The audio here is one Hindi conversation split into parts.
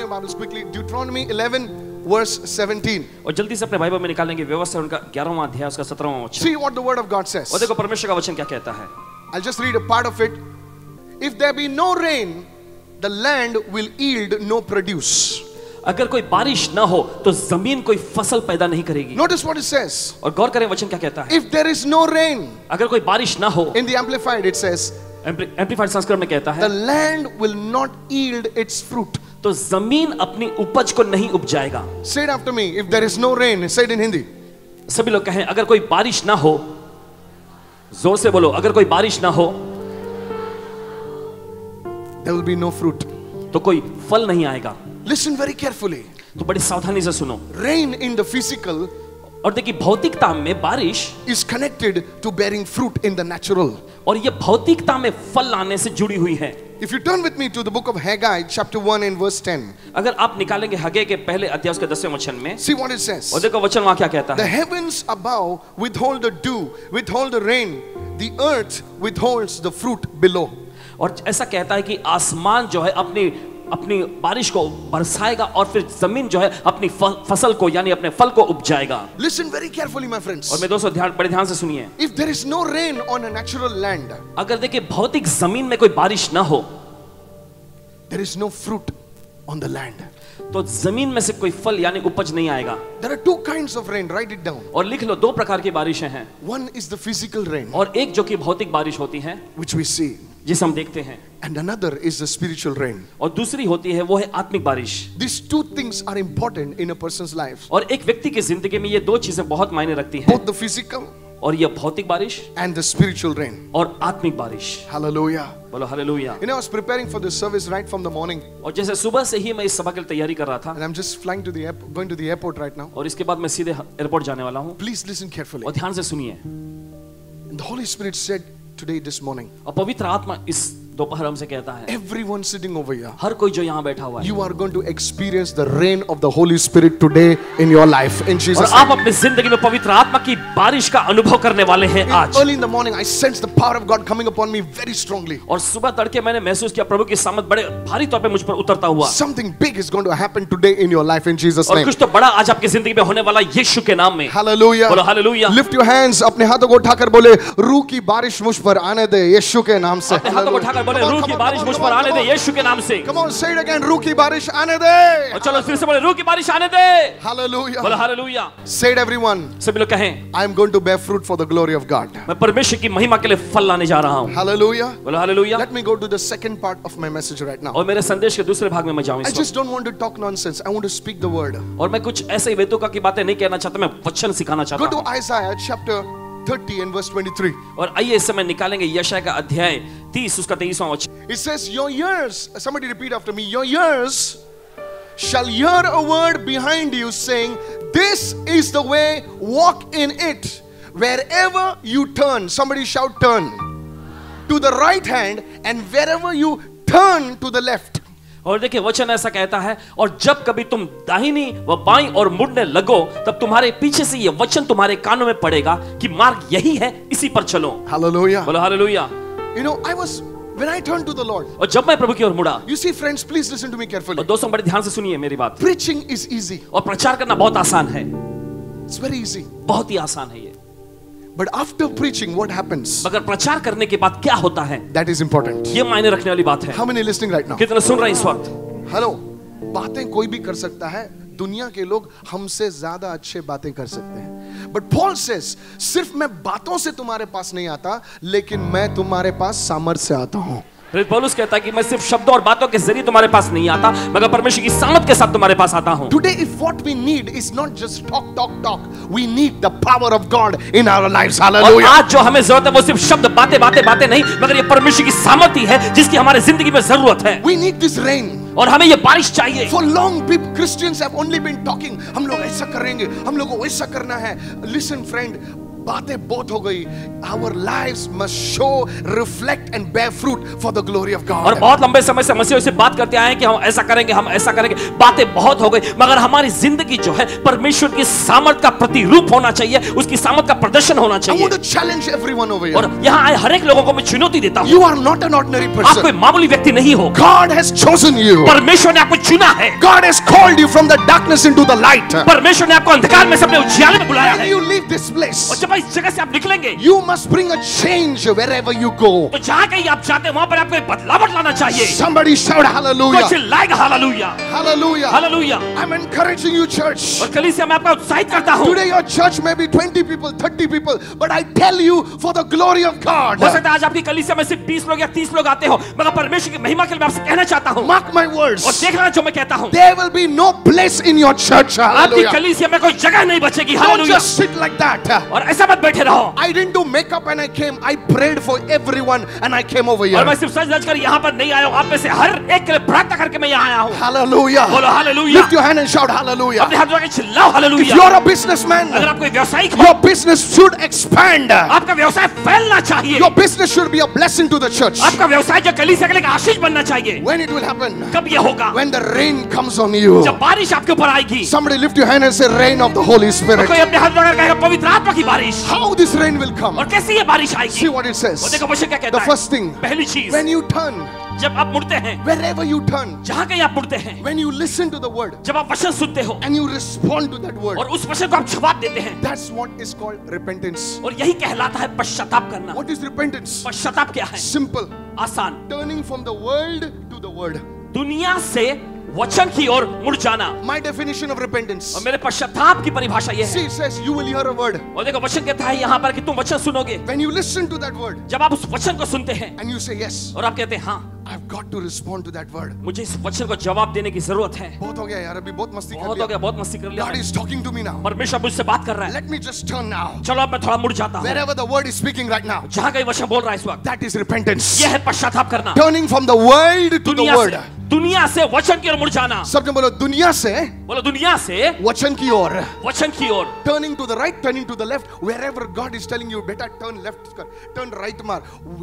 your Bibles quickly. Deuteronomy 11 verse 17. और जल्दी से अपने बाइबल में निकालेंगे व्यवस्था उनका 11वां अध्याय उसका 17वां वचन। See what the word of God says. और देखो परमेश्वर का वचन क्या कहता है। I'll just read a part of it. If there be no rain, the land will yield no produce. अगर कोई बारिश ना हो तो जमीन कोई फसल पैदा नहीं करेगी। Notice what it says. और गौर करें वचन क्या कहता है। If there is no rain, अगर कोई बारिश ना हो, in the Amplified it says, amplified संस्करण में कहता the है, land will not yield its fruit. तो जमीन अपनी उपज को नहीं उपजाएगा। Say it after me. If there is no rain, say it in Hindi. सभी लोग कहें अगर कोई बारिश ना हो, जोर से बोलो, अगर कोई बारिश ना हो there will be no fruit. तो कोई फल नहीं आएगा। Listen very carefully. तो बड़ी सावधानी से सुनो। Rain in the physical और देखिए भौतिकता में बारिश is connected to bearing fruit in the natural. और ये भौतिकता में फल लाने से जुड़ी हुई है। If you turn with me to the book of Haggai chapter 1 and verse 10. अगर आप निकालेंगे हग्गे के पहले अध्याय उसके 10वें वचन में, See what it says. और देखो वचन वहां क्या कहता The है। heavens above withhold the dew, withhold the rain. The earth withholds the fruit below. और ऐसा कहता है कि आसमान जो है अपनी अपनी बारिश को बरसाएगा और फिर जमीन जो है अपनी फसल को यानी अपने फल को उपजाएगा। Listen very carefully my friends. और मैं दोस्तों बड़े ध्यान से सुनिए। If there is no rain on a natural land, अगर देखिए भौतिक जमीन में कोई बारिश ना हो, there is no fruit on the land. तो जमीन में से कोई फल यानी उपज नहीं आएगा। There are two kinds of rain. Write it down. और लिख लो, दो प्रकार की बारिशें हैं। One is the physical rain, और एक जो कि भौतिक बारिश होती है which we see, जिसे हम देखते हैं, and another is the spiritual rain. और दूसरी होती है वो है आत्मिक बारिश। These two things are important in a person's life. और एक व्यक्ति की जिंदगी में ये दो चीजें बहुत मायने रखती हैं, Both the physical और ये भौतिक बारिश and the spiritual rain. और आत्मिक बारिश। Hallelujah. बोलो hallelujah. You know, I was preparing for this service right from the morning, और जैसे सुबह से ही मैं इस सभा के लिए तैयारी कर रहा था, and I'm just flying to the airport, going to the airport right now. और इसके बाद मैं सीधे एयरपोर्ट जाने वाला हूँ। Please listen carefully. और ध्यान से सुनिए। And the Holy Spirit said today, this morning, और पवित्र आत्मा इस दोपहर हमसे कहता है, everyone sitting over here, हर कोई जो यहाँ बैठा हुआ है, you are going to experience the rain of the Holy Spirit today in your life in और Jesus' आप name. अपनी जिंदगी में पवित्र आत्मा की बारिश का अनुभव करने वाले हैं आज। Early in the morning, I sensed the power of God coming upon me very strongly. और सुबह तड़के मैंने महसूस किया प्रभु की सामर्थ बड़े भारी तौर पे मुझ पर उतरता हुआ। Something big is going to happen today in your life in Jesus' और name. कुछ तो बड़ा आज आपकी जिंदगी में होने वाला यीशु के नाम में। Hallelujah. बोलो हालेलुया। Lift your hands. अपने हाथों को उठाकर बोले, रूह की बारिश मुझ पर आने दे यीशु के नाम से। अपने हाथों को उठाकर बोले, Come on, रूह come की on, बारिश come on, मुझ come पर on, आने come दे on. यीशु के नाम से। Come on, say it again. रूह की बारिश आने दे। और चलो फिर से बोले, रूह की बारिश आने दे। बोलो Hallelujah. Hallelujah. Say it everyone. सभी लोग कहें, I am going to bear fruit for the glory of God. मैं परमेश्वर की महिमा के लिए फल लाने जा रहा हूँ। Hallelujah. बोलो hallelujah. Let me go to the second part of my message right now. और मेरे संदेश के दूसरे भाग में मैं जाऊँ I इस just don't want to talk nonsense. I want to speak the word. वक्त। और मैं कुछ ऐसे वेदों की बातें नहीं कहना चाहता, मैं वचन सिखाना Go चाहता to हूँ। Isaiah chapter 30 and verse 23. और आइए इस समय निकालेंगे यशायाह का अध्याय 30 उसका 23वां वचन। It says, your ears, somebody repeat after me, your ears shall hear a word behind you saying, this is the way, walk in it. Wherever you turn, somebody shout turn, to the right hand, and wherever you turn to the left. और देखिए वचन ऐसा कहता है, और जब कभी तुम दाहिनी व बाईं और मुड़ने लगो, तब तुम्हारे पीछे से ये वचन तुम्हारे कानों में पड़ेगा कि मार्ग यही है, इसी पर चलो। Hallelujah. बोलो hallelujah. You know, when I turned to the Lord, और जब मैं प्रभु की ओर मुड़ा, you see friends, please listen to me carefully. और दोस्तों बड़े ध्यान से सुनिए मेरी बात। Preaching is easy. और प्रचार करना बहुत आसान है, It's very easy. बहुत ही आसान है ये। But after preaching, what happens? मगर प्रचार करने के बाद क्या होता है, That is important. ये मायने रखने वाली बात है। How many listening right now? कितने सुन रहे हैं इस वक्त? हेलो, बातें कोई भी कर सकता है, दुनिया के लोग हमसे ज्यादा अच्छे बातें कर सकते हैं, बट पॉल सेज, सिर्फ मैं बातों से तुम्हारे पास नहीं आता, लेकिन मैं तुम्हारे पास सामर्थ्य से आता हूं। पौलुस कहता है कि मैं सिर्फ शब्दों और बातों के जरिए तुम्हारे पास नहीं आता, मगर परमेश्वर की सामर्थ के साथ तुम्हारे पास आता हूं। Today, if what we need is not just talk, we need the power of God in our lives. Hallelujah. और आज जो हमें जरूरत है वो सिर्फ शब्द बातें नहीं, मगर ये परमेश्वर की सामर्थ ही है जिसकी हमारे जिंदगी में जरूरत है। We need this rain. और हमें ये बारिश चाहिए। For long, Christians have only been talking. हम लोग ऐसा करेंगे, हम लोग को वैसा करना है। Listen, friend. बातें बहुत हो गई. Our lives must show, reflect and bear fruit for the glory of God. और बहुत लंबे समय से मसीह से बात करते आए हैं कि हम ऐसा करेंगे, हम ऐसा करेंगे. बातें बहुत हो गई, मगर हमारी जिंदगी जो है परमेश्वर की सामर्थ का प्रतिरूप होना चाहिए, उसकी सामर्थ का प्रदर्शन होना I चाहिए. want to challenge everyone over here. और यहाँ आए हर एक लोगों को मैं चुनौती देता हूँ. You are not an ordinary आप person. कोई मामूली व्यक्ति नहीं हो. God has chosen you. परमेश्वर ने आपको चुना है. God has called you from the darkness into the light. परमेश्वर ने आपको अंधकार में से अपने उजियाले में बुलाया When है. you leave this और place, जब इस जगह से आप निकलेंगे, you must bring a change wherever you go. तो जहाँ कहीं आप जाते हैं वहाँ पर आपको एक बदलाव लाना चाहिए. Somebody shout कोई hallelujah. चिल्लाएगा hallelujah, Hallelujah. Hallelujah. I'm encouraging you, church. और कलीसिया मैं आपका उत्साहित करता हूँ. Today your church may be 20 people, 30 people, but I tell you for the glory of God. हो सकता है आज आपकी कलीसिया में सिर्फ 20 लोग या 30 लोग आते हो, मगर परमेश्वर की महिमा के लिए मैं आपसे कहना चाहता हूँ. Mark my words. और देख लेना जो मैं कहता हूँ. There will be no place in your church. आपकी Hallelujah. कलीसिया में कोई जगह नहीं बचेगी. Don't hallelujah. just sit like that. और ऐसा मत बैठे रहो. I didn't do makeup when I came. I prayed for everyone and I came over और here. मैं सिर्फ सज धज कर यहाँ पर नहीं आया हूँ. आप में से हर एक के लिए प्रार्थना करके मैं यहाँ आया हूँ. Hallelujah. बोलो hallelujah. Lift your hand and shout hallelujah. अपने हाथ जोड़ के चिल्लाओ If hallelujah. you're a businessman, अगर आप कोई व्यवसायिक हो, your business should expand. आपका व्यवसाय फैलना चाहिए. Your business should be a blessing to the church. आपका व्यवसाय जो कलीसिया के लिए एक आशीष बनना चाहिए. When it will happen? कब ये होगा? When the rain comes on you. जब बारिश आपके ऊपर आएगी. Somebody lift your hand and say rain of the Holy Spirit. कोई अपने हाथ जोड़कर कहेगा पवित्र आत्मा की बारिश. How this rain will come? और कैसे ये बारिश See आएगी? what it says. वो देखो वचन क्या कहता The है. first thing, पहली चीज, when you turn, जब आप मुड़ते हैं, wherever you turn, जहाँ कहीं आप मुड़ते हैं, when you listen to the word जब आप वचन सुनते हो and you respond to that word, और उस वचन को आप जवाब देते हैं, that's what is called repentance. और यही कहलाता है पश्चाताप करना. What is repentance? पश्चाताप क्या है? Simple. आसान. Turning from the world to the word. दुनिया से वचन की ओर मुड़ जाना. My definition of repentance. और मेरे पश्चाताप की परिभाषा यह है. See, it says you will hear a word. और देखो वचन कहता है यहाँ पर कि तुम वचन सुनोगे. When you listen to that word जब आप उस वचन को सुनते हैं and you say yes, और आप कहते हैं हाँ, I've got to respond to that word. मुझे इस वचन को जवाब देने की जरूरत है. बहुत हो गया यार, अभी बहुत मस्ती कर बहुत हो लिया. गया, बहुत मस्ती कर लिया. God is talking to me now. परमेश्वर मुझसे बात कर रहा है. Let me just turn now. चलो अब मैं थोड़ा मुड़ जाता हूँ. Wherever the word is speaking right now, जहाँ कहीं वचन बोल रहा है इस वक्त, that is repentance. यह है पश्चाताप करना. Turning from the world to the word. दुनिया से वचन की ओर मुड़ जाना. सबने बोलो दुनिया से बोलो दुनिया से वचन की ओर. वचन की ओर. Turning to the right, turning to the left. Wherever God is telling you, बेटा turn left कर, turn right मार.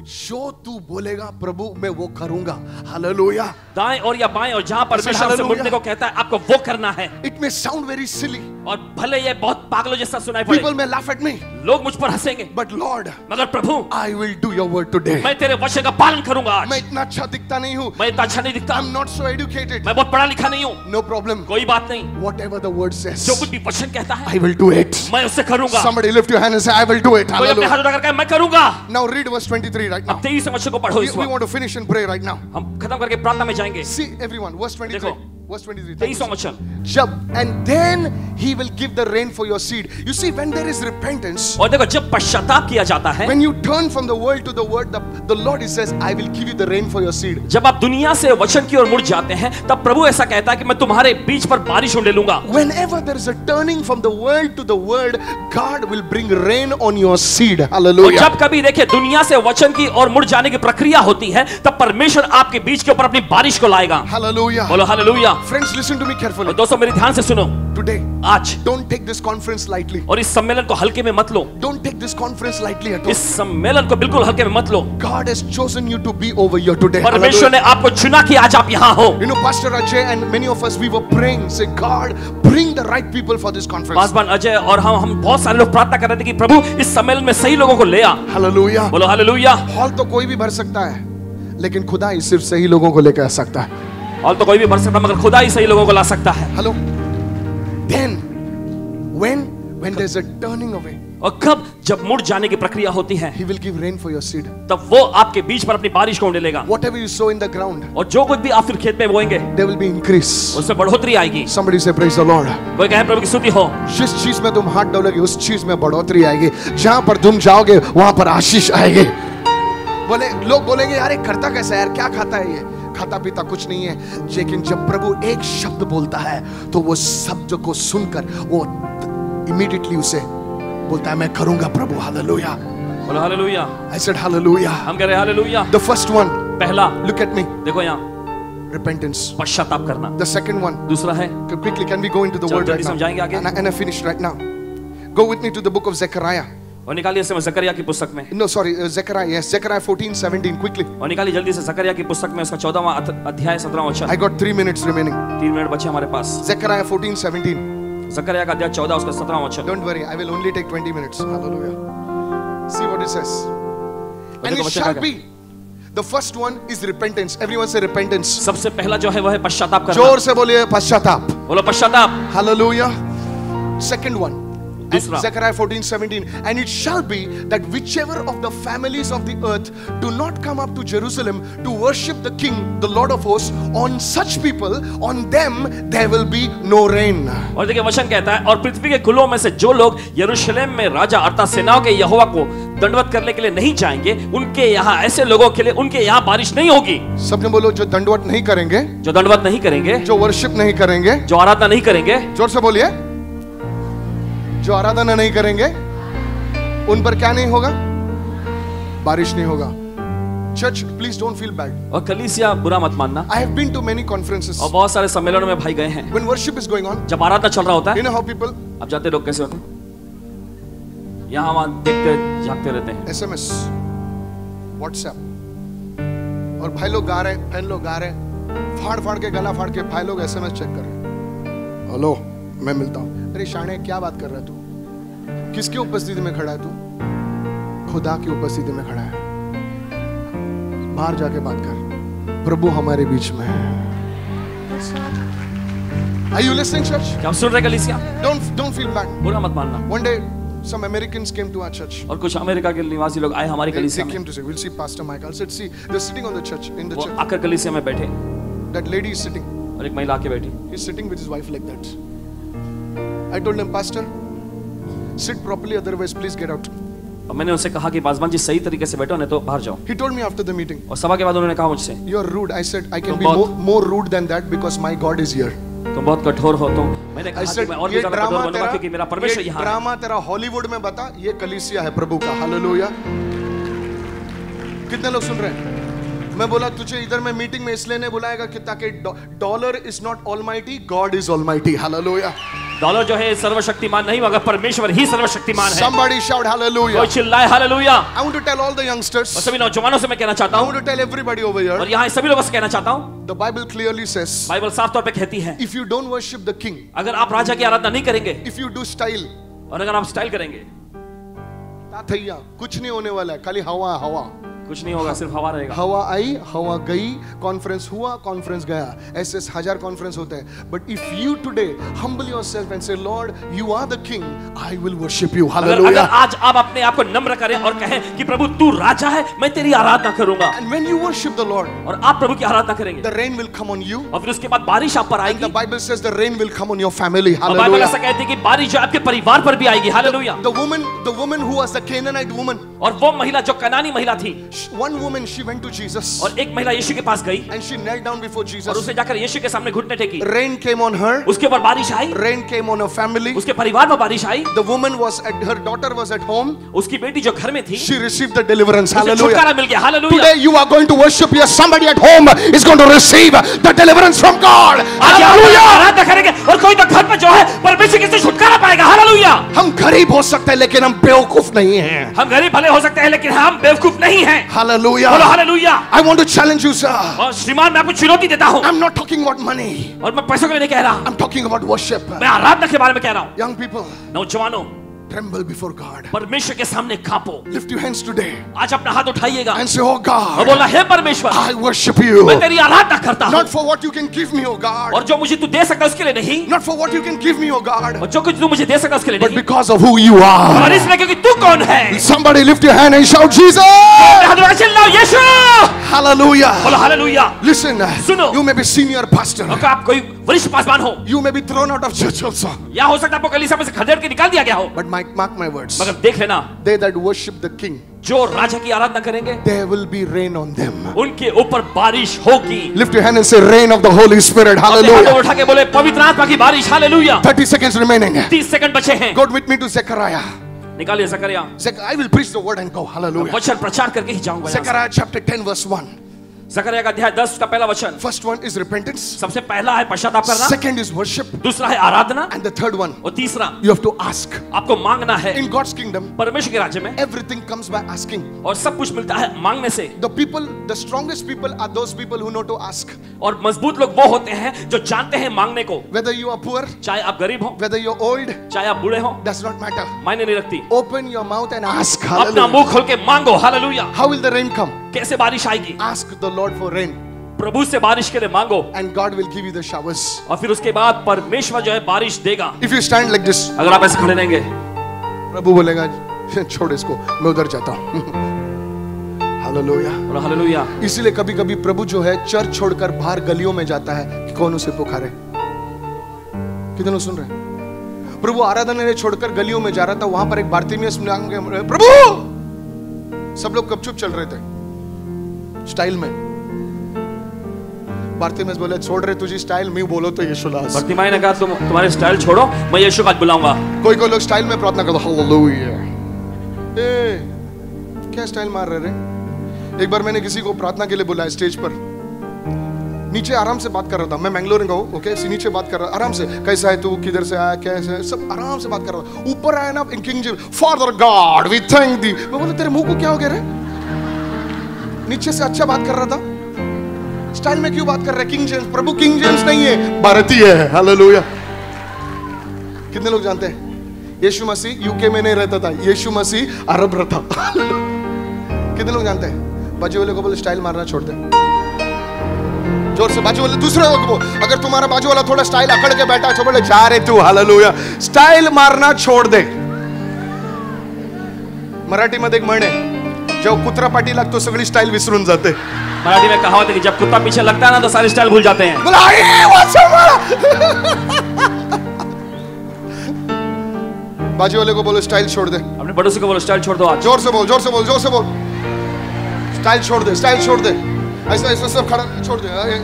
जो तू बोलेगा प्रभु मैं वो करूँगा. Hallelujah. दाएं और या बाएं, और जहाँ परमेश्वर आपसे मुड़ने को कहता है आपको वो करना है. It may sound very silly. और भले ये बहुत पागलों जैसा सुनाई पड़े, People may laugh at me. लोग मुझ पर हंसेंगे, But Lord, मगर प्रभु I will do your word today. मैं तेरे वचन का पालन करूंगा आज. मैं इतना अच्छा दिखता नहीं हूँ. मैं इतना अच्छा नहीं दिखता, I'm not so educated. मैं बहुत पढ़ा लिखा नहीं हूँ. No problem. कोई बात नहीं, Whatever the word says, जो कुछ भी वचन कहता है I will do it. मैं उससे करूंगा. Somebody lift your hand and say, I will do it. कोई अपने Hallelujah. हाथ उठाकर कहे मैं करूंगा. Now read verse 23 right now. अब 23 वचन को पढ़ो We इस वक्त. want to finish and pray right now. हम खत्म करके प्रार्थना में जाएंगे. See everyone, verse 23. देखो. Verse 23. Thank you, 23 sir. वचन. Jab, and then he will give the rain for your seed. You see, when there is repentance, और देखो जब पश्चाताप किया जाता है, when you turn from the world to the word, the Lord he says, I will give you the rain for your seed. जब आप दुनिया से वचन की ओर मुड़ जाते हैं तब प्रभु ऐसा कहता है कि मैं तुम्हारे बीच पर बारिश होने लूंगा. Whenever there is a turning from the world to the word, God will bring rain on your seed. और Hallelujah. जब कभी देखिए दुनिया से वचन की ओर मुड़ जाने की प्रक्रिया होती है तब परमेश्वर आपके बीच के ऊपर अपनी बारिश को लाएगा. Hallelujah. बोलो hallelujah. Friends, listen to me carefully. और दोस्तों मेरे ध्यान से सुनो. Today, आज don't take this conference lightly. और इस सम्मेलन को हल्के में मत लो. Don't take this conference lightly at all. इस सम्मेलन को बिल्कुल हल्के में मत लो. God has chosen you to be over here today. परमेश्वर ने आपको चुना कि आज आप यहाँ हो. You know, Pastor Ajay and many of us, we were praying, say, God, bring the right people for this conference. Paswan Ajay और हम बहुत सारे लोग प्रार्थना कर रहे थे कि प्रभु इस सम्मेलन में सही लोगों को ले आ. Hallelujah. बोलो हालेलुया. हॉल तो कोई भी भर सकता है, लेकिन खुदा ही सिर्फ सही लोगों को लेकर आ सकता है. और तो कोई भी भर सकता मगर खुदा ही सही लोगों को ला सकता है. Hello. Then, when there's a turning away, और कब जब मुड़ जाने की प्रक्रिया होती है He will give rain for your seed. तब वो आपके बीच पर अपनी बारिश को डालेगा. Whatever you sow in the ground, और जो कुछ भी आप फिर खेत में बोएंगे there will be increase. उसमें बढ़ोतरी आएगी. Somebody say, praise the Lord. कोई कहे प्रभु की स्तुति हो. जिस चीज में तुम हाथ डालोगे उस चीज में बढ़ोतरी आएगी. जहां पर तुम जाओगे वहां पर आशीष आएगी. बोले लोग बोलेंगे यार ये करता कैसा है यार, क्या खाता है ये, खाता पीता कुछ नहीं है. लेकिन जब प्रभु एक शब्द बोलता है तो वो शब्द को सुनकर वो इमीडिएटली उसे बोलता है मैं करूंगा प्रभु. हालेलुया. बोलो हालेलुया. I said hallelujah. हम कह रहे हैं हालेलुया. The first one, पहला look at me, देखो यहाँ repentance. पश्चाताप करना. The second one, दूसरा है, quickly can we go into the चलो word right जल्दी now? समझाएंगे आगे. And I finished right now. Go with me to the book of Zechariah. और निकालिए समय जकरिया की पुस्तक में, No, sorry, Zechariah. Yes, Zechariah 14:17. Quickly. और निकालिए जल्दी से जकरिया की पुस्तक में उसका 14वां अध्याय 17वां वचन। I got 3 minutes remaining. 3 minute बचे हमारे पास। Zechariah 14:17. जकरिया का अध्याय 14 उसका 17वां वचन। Don't worry, I will only take 20 minutes. Hallelujah. See what it says. And it shall be. The first one is repentance. Everyone say repentance. सबसे पहला जो है वह है पश्चाताप करना। जोर से बोलिए पश्चाताप। बोलो पश्चाताप। Hallelujah. Second one. दूसरा। Zechariah 14:17. And it shall be that whichever of the families of the earth do not come up to Jerusalem to worship the King, the Lord of hosts, on such people, on them there will be no rain. और देखिए वचन कहता है, और पृथ्वी के कुलों में से जो लोग यरूशलेम में राजा अर्थात सेनाओं के यहोवा को दंडवत करने के लिए नहीं जाएंगे, उनके यहाँ ऐसे लोगों के लिए उनके यहाँ बारिश नहीं होगी। सबने बोलो, जो दंडवत नहीं करेंगे, जो दंडवत नहीं करेंगे, जो वर्शिप नहीं करेंगे, जो आराधना नहीं करेंगे, जोर से बोलिए, जो आराधना नहीं करेंगे उन पर क्या नहीं होगा? बारिश नहीं होगा। Church, please don't feel bad. और कलीसिया बुरा मत मानना। I have been to many conferences. और बहुत सारे सम्मेलनों में भाई गए हैं। When worship is going on, जब आराधना चल रहा होता है, you know how people, आप जानते लोग कैसे होते हैं? यहाँ वहाँ देखते झांकते रहते हैं। SMS, WhatsApp, और भाई लोग गा रहे हैं, बहन लोग गा रहे हैं, फाड़ फाड़ के गला फाड़ के भाई लोग SMS चेक कर रहे हैं। हेलो, मैं मिलता हूँ। अरे शाने, क्या बात कर रहा है तू? किसकी उपस्थिति में खड़ा है तू? खुदा की उपस्थिति में खड़ा है। बाहर जाके बात कर, प्रभु हमारे बीच में है। Are you listening, church? क्या आप सुन रहे कलीसिया? Don't feel bad. बुरा मत मानना। One day, some Americans came to our church. और कुछ अमेरिका के निवासी लोग आए हमारी They कलीसिया में। came to say, "We'll see Pastor Michael." I said, "See, they're sitting on the church in the वो church. आकर कलीसिया में बैठे That lady is sitting. और एक महिला आके बैठी। He's sitting with his wife like that." I told him, "Pastor, sit properly, otherwise please get out." और मैंने उनसे कहा कि पासवान जी सही तरीके से बैठो नहीं तो बाहर जाओ। He told me after the meeting, और सभा के बाद उन्होंने कहा मुझसे, "You're rude." I said, "I can तुम be बहुत- more rude than that because my God is here." तुम बहुत कठोर हो। तो मैंने I कहा कि said, मैं और भी "ये ज्यादा कठोर ड्रामा बनूंगा क्योंकि मेरा परमेश्वर यहाँ है। ड्रामा तेरा हॉलीवुड में बता, ये कलीसिया है प्रभु का। हालेलुया। कितने लोग सुन रहे हैं? मैं बोला तुझे इधर में मीटिंग में इसलिए नहीं बुलाएगा कि ताकि dollar is not almighty, God is almighty. Hallelujah. Dollar जो है सर्वशक्तिमान नहीं मगर परमेश्वर ही सर्वशक्तिमान है। Somebody shout hallelujah. कोई चिल्लाए hallelujah. I want to tell all the youngsters. और सभी नौजवानों से मैं कहना चाहता I हूँ, want to tell everybody over here. और यहाँ सभी लोगों से कहना चाहता हूँ, The Bible clearly says, Bible साफ तौर पे कहती है, if you don't worship the king, अगर आप राजा की आराधना नहीं करेंगे if you do style, और अगर आप स्टाइल करेंगे, ताथैया, कुछ नहीं होने वाला है, खाली हवा हवा। कुछ नहीं होगा, सिर्फ हवा रहेगा। हवा आई, हवा गई, कॉन्फ्रेंस हुआ, कॉन्फ्रेंस गया, ऐसे 1000 कॉन्फ्रेंस होते हैं। But if you today humble yourself and say, Lord you are the king, I will worship you. Hallelujah. अगर आज आप अपने आप को नम्र करें और कहें कि प्रभु तू राजा है, मैं तेरी आराधना करूंगा, And when you worship the Lord, और आप प्रभु की आराधना करेंगे, the rain will come on you. और फिर उसके बाद बारिश आप पर And आएगी। the Bible says the rain will come on your family. और बाइबल ऐसा Hallelujah. कहती है कि बारिश जो आपके परिवार पर भी आएगी। Hallelujah. The woman who was the Canaanite woman, और वो महिला जो कनानी महिला थी, one woman, she went to Jesus और एक महिला यीशु के पास गई and she knelt down before और Jesus. उसे जाकर यीशु के सामने घुटने टेकी। Rain came on her. उसके ऊपर बारिश आई, Rain came on her family. उसके परिवार पर बारिश आई। The woman was at, her daughter was at home. उसकी बेटी जो घर में थी, She received the deliverance. उसे Hallelujah. छुटकारा मिल गया। Hallelujah. Today you are going to worship. Yes, somebody at home is going to receive the deliverance from God. आज आप Hallelujah. आराधना करेंगे और कोई तो घर में जो है परमेश्वर से छुटकारा पाएगा। हालेलुया। हम गरीब हो सकते हैं लेकिन हम बेवकूफ नहीं हैं। हम गरीब भले हो सकते हैं लेकिन हम बेवकूफ नहीं हैं। Hallelujah. बोलो hallelujah. I want to challenge you, sir. और श्रीमान मैं आपको चुनौती देता हूँ, I'm not talking about money. और मैं पैसों के लिए नहीं कह रहा, I'm talking about worship. मैं आराधना के बारे में कह रहा हूँ। Young people, नौजवानों, tremble before God. परमेश्वर के सामने कांपो। Lift your hands today आज अपना हाथ उठाइएगा and say, "Oh और God, बोला, हे परमेश्वर, I worship you. मैं तेरी आराधना करता हूँ, Not for what you can give me, oh God. और जो मुझे तू दे सकता है उसके लिए नहीं, Not for what you can give me, oh God. और जो कुछ तू मुझे दे सकता है उसके लिए But नहीं, because of who you और are." इसलिए क्योंकि तू कौन है। Somebody lift your hand and shout, "Jesus." हाथ उठा चिल्लाओ, यीशु। Hallelujah. बोलो हालेलुया। Listen, सुनो। you may be senior pastor. और आप कोई वरिष्ठ पासवान हो, You may be thrown out of church also. या हो सकता है आपको कलीसिया में से खदेड़ के निकाल दिया गया हो, But mark my words. मगर देख लेना, They that worship the King, जो राजा की आराधना करेंगे there will be rain on them. उनके ऊपर बारिश होगी। Lift your hand and say, "Rain of the Holy Spirit." अपने हाथों Hallelujah. उठा के बोले, पवित्र आत्मा की बारिश। हालेलुया। 30 seconds remaining. 30 सेकंड बचे हैं। Go with me to Zechariah. निकालिए जकरिया। I will preach the word and go. Hallelujah. वचन प्रचार करके ही जाऊंगा यहाँ से। Zechariah chapter 10 verse 1. जकरिया का अध्याय 10 का पहला वचन। First one is repentance. सबसे पहला है पश्चाताप करना। Second is worship. दूसरा है आराधना। And the third one, और तीसरा you have to ask. आपको मांगना है। In God's kingdom, परमेश्वर के राज्य में everything comes by asking. और सब कुछ मिलता है मांगने से। The strongest people are those people who know to ask. और मजबूत लोग वो होते हैं जो जानते हैं मांगने को। Whether you are poor, चाहे आप गरीब हो, whether you're old, चाहे आप बूढ़े हो, does not matter. मायने नहीं रखती। Open your mouth and ask. अपना Hallelujah. मुंह खोल के मांगो। Hallelujah. How will the rain come? कैसे बारिश आएगी? Ask the Lord for rain. प्रभु से बारिश के लिए मांगो And God will give you the showers. और फिर उसके बाद परमेश्वर जो है बारिश देगा। If you stand like this, अगर आप ऐसे खड़े रहेंगे, प्रभु बोलेगा छोड़ इसको, मैं उधर जाता हूँ। हालेलुया। और हालेलुया। इसीलिए कभी कभी प्रभु जो है चर्च छोड़कर बाहर गलियों में जाता है कि कौन उसे पुकारे। कितने लोग सुन रहे हैं? प्रभु आराधना छोड़कर गलियों में जा रहा था, वहां पर एक बारतिमेउस प्रभु, सब लोग कब चुप चल रहे थे स्टाइल में। बारतिमेउस बोले छोड़ रहे तुझी स्टाइल, मैं बोलो तो यीशु लास। बरतिमाई ने कहा तुम्हारे स्टाइल छोड़ो, मैं यीशु का बुलाऊंगा। कोई लोग स्टाइल में प्रार्थना करते हालेलुया। क्या स्टाइल मार रहे रे? एक बार मैंने किसी को प्रार्थना के लिए बुलाया स्टेज पर, नीचे आराम से बात कर रहा था। मैं मैंगलोर का हूँ, ओके, नीचे बात कर रहा आराम से, कैसा है तू, किधर से आया, कैसे, सब आराम से बात कर रहा था। ऊपर आया ना in King James, Father God we thank thee. मैं बोला तेरे मुंह को क्या हो गया रे? नीचे से अच्छा बात कर रहा था, स्टाइल में क्यों बात कर रहा है? किंग जेम्स, प्रभु किंग जेम्स नहीं है, भारतीय है। हालेलुया। कितने लोग जानते हैं यीशु मसीह यूके में नहीं रहता था, यीशु मसीह अरब रहता। कितने लोग जानते हैं? बाजू वाले को बोले स्टाइल मारना छोड़ दे, जोर से। बाजू वाले दूसरे लोग को, अगर तुम्हारा बाजू वाला थोड़ा स्टाइल अकड़ के बैठा तो बोले जा रे तू, हालेलुया, स्टाइल मारना छोड़ दे। मराठी मध्ये एक म्हण आहे, जेव्हा कुत्रा पाठी लागतो सगळी स्टाइल विसरून जाते। मराठी में कहावत है कि जब कुत्ता पीछे लगता है ना तो सारी स्टाइल भूल जाते हैं। बाजू वाले को बोलो स्टाइल छोड़ दे। अपने पड़ोसी को बोलो स्टाइल छोड़ दो आज। जोर से बोल, जोर से बोल, जोर से बोल, स्टाइल छोड़ दे, स्टाइल छोड़ दे। ऐसा ऐसा सब खड़ा छोड़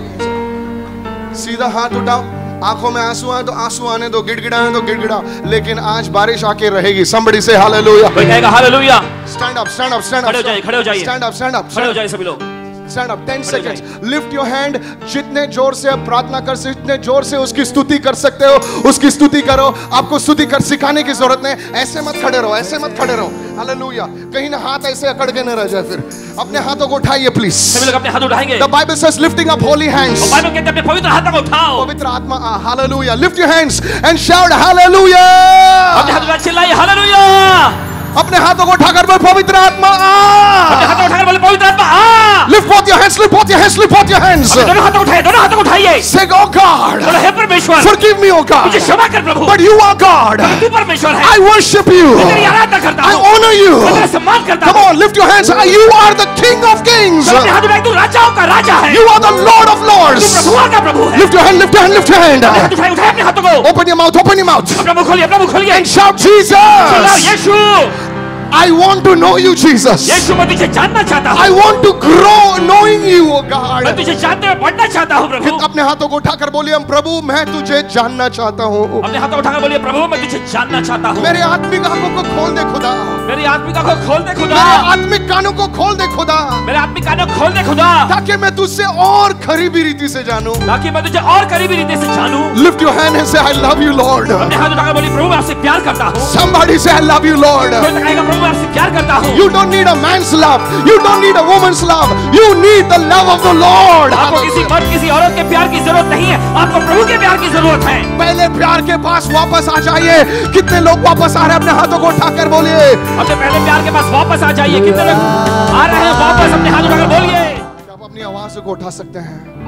दे, सीधा हाथ उठाओ, आंखों में आंसू आए तो आंसू आने दो, गिड़गिड़ाए तो गिड़गिड़ाओ, लेकिन आज बारिश आके रहेगी। somebody say hallelujah। कोई कहेगा hallelujah. stand up, stand up, stand up, खड़े हो जाइए, खड़े हो जाइए, stand up, stand up, खड़े हो जाइए सभी लोग। Stand up, 10 seconds. Lift your hand. जितने जोर से आप प्रार्थना कर सकते, जितने जोर से उसकी स्तुति कर सकते हो, उसकी स्तुति करो। आपको स्तुति कर सिखाने की जरूरत नहीं, ऐसे मत खड़े रहो, ऐसे मत खड़े रहो। हालेलुया। कहीं ना हाथ ऐसे अकड़ के न रह जाए। फिर अपने हाथों को उठाइए प्लीज। सभी लोग अपने हाथ उठाएंगे। The Bible says lifting up holy hands। Bible कहता है अपने पवित्र हाथों को उठाओ। पवित्र आत्मा, hallelujah. Lift your hands and shout hallelujah। अपने हाथ उठा चिल्लाइए हालेलुया। अपने हाथों को उठाकर बोल पवित्र आत्मा अपने हाथों उठाकर बोले पवित्र आत्मा आ। Lift both your hands, lift both your hands, lift both your hands। दोनों हाथों उठाइए, दोनों हाथों उठाइए। Say oh God, बोलो हे परमेश्वर, forgive me oh God, मुझे क्षमा कर प्रभु, but you are God। तू परमेश्वर है। I worship you, मैं तेरी आराधना करता I हूँ, honor you। मैं तेरा सम्मान करता Come हूँ। on, lift your hands। You are the King of Kings। अपने हाथ उठाइए, तू राजाओं का राजा है। You are the Lord of तू Lords। प्रभुओं का प्रभु है। Lift your hand, lift your hand, lift your hand। हाथ उठाइए, उठाइए अपने हाथों को। Open your mouth, open your mouth अपना मुंह खोलिए, अपना मुंह खोलिए। and shout चिल्लाओ Jesus। Yeshu. I want to know you Jesus। यीशु मैं तुझे जानना चाहता हूँ। I want to grow knowing you oh मैं God। तुझे जानते हुए बढ़ना चाहता हूँ प्रभु। अपने हाथों को उठाकर बोलिए हम प्रभु मैं तुझे जानना चाहता हूँ। अपने हाथों उठाकर बोलिए प्रभु मैं तुझे जानना चाहता हूँ। मेरे आत्मिक आंखों को खोल दे खुदा, मेरी आत्मिक आंखों खोल दे खुदा, मेरे आत्मिक कानों को खोल दे खुदा, मेरे आत्मिक कानों खोल दे खुदा, ताकि मैं तुझसे और करीबी रीति से जानूं। ताकि मैं तुझे और करीबी रीति से जानूं। Lift your hand and say I love you Lord। अपने हाथ उठाकर बोलिए प्रभु मैं आपसे प्यार करता हूँ। Somebody say I love you Lord। कोई तो कहेगा प्रभु मैं आपसे प्यार करता हूँ। You don't need a man's love, you don't need a woman's love, you need the love of the Lord। आपको किसी मर्द किसी औरत के प्यार की जरूरत नहीं है, आपको प्रभु के प्यार की जरूरत है। पहले प्यार के पास वापस आ जाइए। कितने लोग वापस आ रहे हैं? अपने हाथों को उठाकर बोलिए अपने पहले प्यार के पास वापस आ जाइए। कितने लोग आ रहे हैं वापस? अपने हाथ उठाकर बोलिए। आप अपनी आवाज को उठा सकते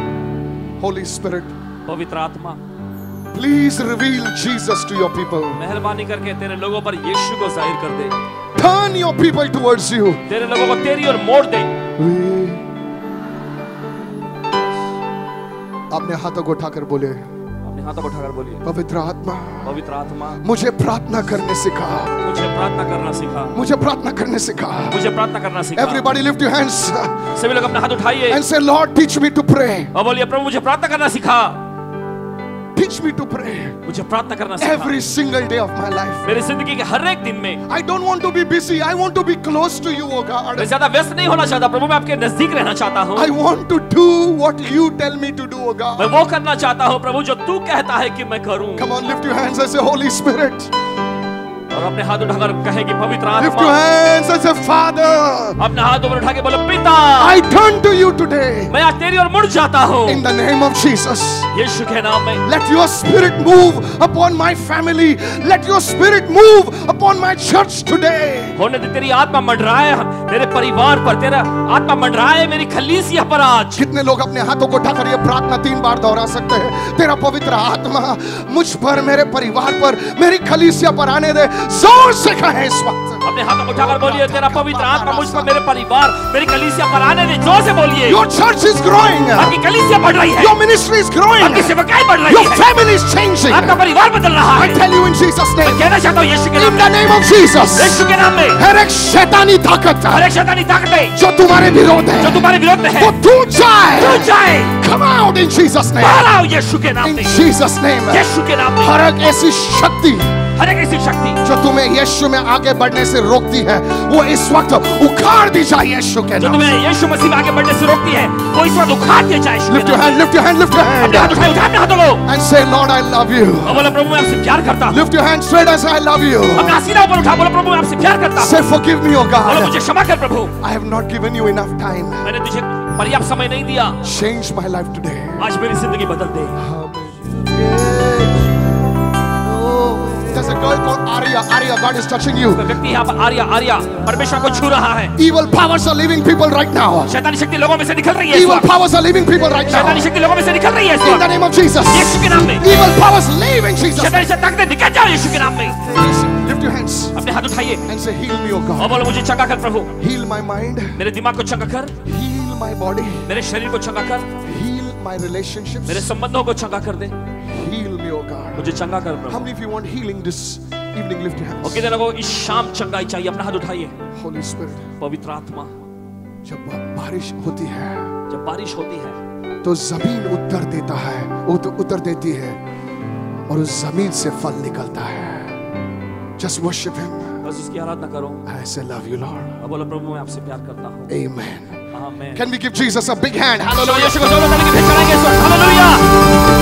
हैं। Holy Spirit, पवित्र आत्मा please reveal Jesus to your people। मेहरबानी करके तेरे लोगों पर यीशु को जाहिर कर दे। Turn your people towards you। तेरे लोगों को तेरी ओर मोड़ दे। अपने हाथों को उठाकर बोले अपने हाथों को उठाकर बोलिए पवित्र आत्मा पवित्र आत्मा मुझे प्रार्थना करने सिखा, मुझे प्रार्थना करना सिखा, मुझे प्रार्थना करने सिखा। मुझे प्रार्थना करना सिखा। Everybody lift your hands सभी लोग अपने हाथ उठाइए and say Lord teach me to pray। और बोलिए प्रभु मुझे प्रार्थना करना सिखा। teach me to pray मुझे प्रार्थना करना सिखा every single day of my life. मेरी जिंदगी के हर एक दिन में। I don't want to be busy. I want to be close to you, oh God. मैं ज्यादा व्यस्त नहीं होना चाहता प्रभु, मैं आपके नजदीक रहना चाहता हूँ। I want to do what you tell me to do, oh God. मैं वो करना चाहता हूँ प्रभु जो तू कहता है कि मैं करूँ। Come on, lift your hands and say, Holy Spirit. और अपने हाथ उठाकर कहे कि पवित्र Lift your आत्मा। hands and say, Father. अपना हाथ ऊपर उठा के बोलो पिता। I turn to you today. मैं आज तेरी ओर मुड़ जाता हूँ। In the name of Jesus. यीशु के नाम में। Let your spirit move upon my family. Let your spirit move upon my church today. होने दे तेरी आत्मा मंडराए मेरे परिवार पर, तेरा आत्मा मंडराए मेरी कलीसिया पर आज। कितने लोग अपने हाथों को उठाकर ये प्रार्थना 3 बार दोहरा सकते हैं? तेरा पवित्र आत्मा मुझ पर, मेरे परिवार पर, मेरी कलीसिया पर आने दे। जोर से कहें इस वक्त। अपने हाथों को उठाकर बोलिए तेरा पवित्र आत्मा मुझ पर, मेरे परिवार, मेरी कलीसिया पर आने दे। जोर से बोलिए। Your church is growing. आपकी कलीसिया बढ़ रही है। Your ministry is growing. आपकी सेवकाई बढ़ रही Your है। family is changing. आपका परिवार बदल रहा I है। tell you in Jesus' मैं name. कहना चाहता हूँ यीशु के नाम In में। the name of Jesus. यीशु के नाम में। हर एक शैतानी ताकत हर एक शैतानी ताकतें जो तुम्हारे विरोध है, जो तुम्हारे विरोध में है, वो टूट जाए। टूट जाए। Come out in Jesus' name. बाहर आओ यीशु के नाम In में। Jesus' name. यीशु के नाम में। हर एक ऐसी शक्ति हर एक ऐसी शक्ति जो तुम्हें यीशु में आगे बढ़ने से रोकती है, वो इस वक्त उखाड़ दी जाए यीशु के जो नाम। तुम्हें यीशु मसीह में आगे बढ़ने से रोकती है, वो इस वक्त उखाड़ दिया जाए यीशु के Lift your नाम hand, में। lift your hand, lift your hand. अपने हाथ उठाए, उठा अपने हाथों को And say, Lord, I love you. और बोलो प्रभु मैं आपसे प्यार करता हूँ। Lift your hand straight and say, I love you. अपना सीना ऊपर उठा, बोलो प्रभु मैं आपसे प्यार करता हूँ। Say, forgive me, oh बोलो God. मुझे क्षमा कर प्रभु, I have not given you enough time. मैंने तुझे पर्याप्त समय नहीं दिया। Change my life today. आज मेरी जिंदगी बदल दे। There's a girl called Arya. Arya, God is touching you. कोई व्यक्ति यहाँ पर आर्या परमेश्वर को छू रहा है। Evil powers are leaving people right now. शैतानी शक्ति लोगों में से निकल रही है इस Evil वक्त। powers are leaving people right now. शैतानी शक्ति लोगों में से निकल रही है इस In the वक्त। name of Jesus. यीशु के नाम में। Evil powers leaving Jesus. शैतानी से ताकतें निकल जाओ यीशु के नाम में। Lift your hands अपने हाथ उठाइए and say, heal me, oh और God. बोलो मुझे चंगा कर प्रभु, Heal my mind. मेरे दिमाग को चंगा कर, Heal my body. मेरे शरीर को चंगा कर, Heal my relationships. मेरे संबंधों को चंगा कर दे, Heal me, oh God. मुझे चंगा कर How Prabhu. many of you want healing this evening? Lift your और hands. कितने लोगों को इस शाम चंगाई चाहिए? अपना हाथ उठाइए। Holy Spirit. पवित्र आत्मा, जब बारिश होती है जब बारिश होती है तो जमीन उत्तर देता है, उत्तर देती है और उस जमीन से फल निकलता है। Just worship Him. बस उसकी आराधना करो I say, love you, Lord. और बोलो प्रभु मैं आपसे प्यार करता हूँ। Amen. आमीन। Can we give Jesus a big hand? चलो Hallelujah. यीशु को जोरदार ताली की भेंट चढ़ाएंगे इस वक्त। हालेलुया।